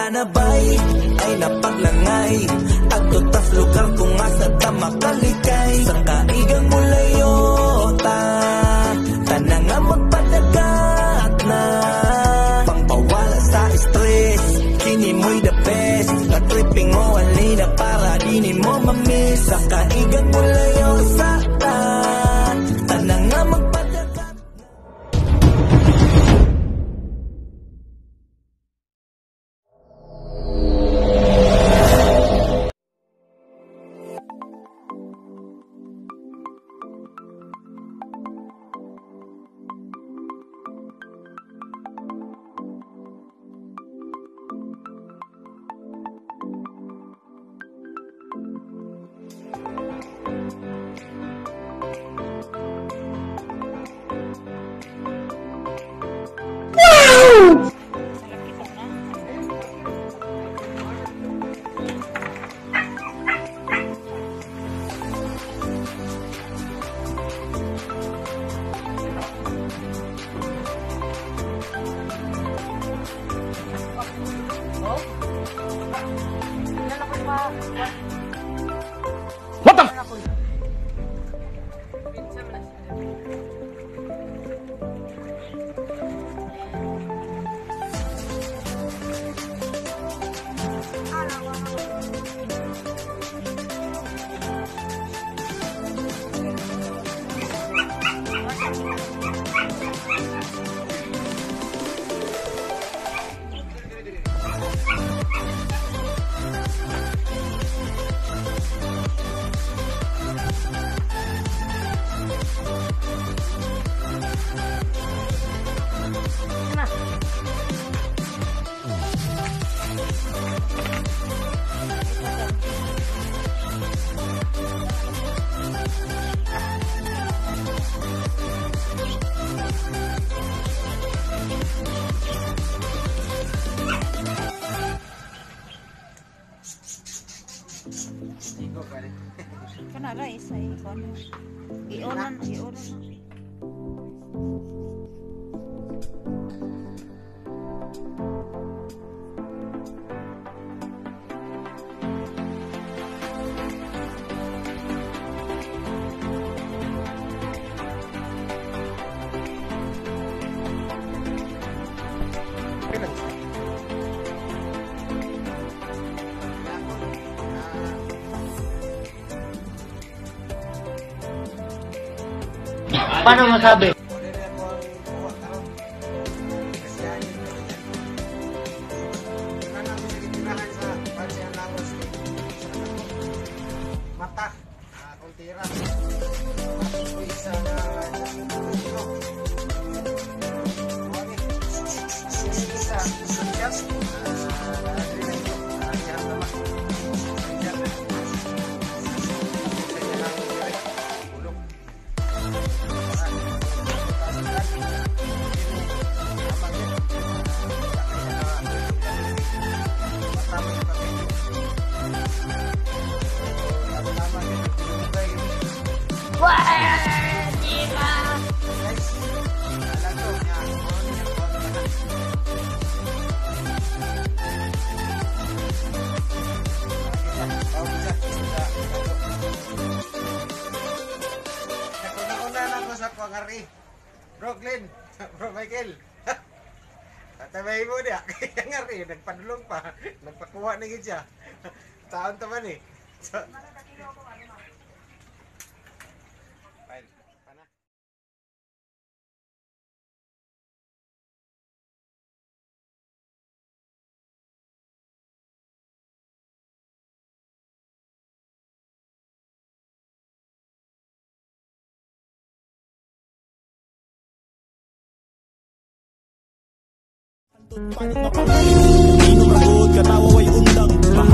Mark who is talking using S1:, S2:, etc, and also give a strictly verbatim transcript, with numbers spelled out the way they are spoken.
S1: panabay ay napaglangay at tutas lugar kung asa ta makalikay sa kaigang mulayo ta tanang nga magpadagat na pangpawala sa stress kini mo'y the best na tripping mo alina para di mo mamiss sa kaigang mulayo sa ta tanang nga magpadagat.
S2: What the?
S3: Kanara isa ikon. Ionan, ionan.
S2: Paano masabi?
S4: Mata, kung tira. Isa na Bro Glenn, Bro Michael. Tatabay mo niya. Kaya nga rin, nagpadulong pa. Nagpakuha na yun siya. Taon taman eh. So,
S1: Paning mapangay, inom ragod, katawa way undang.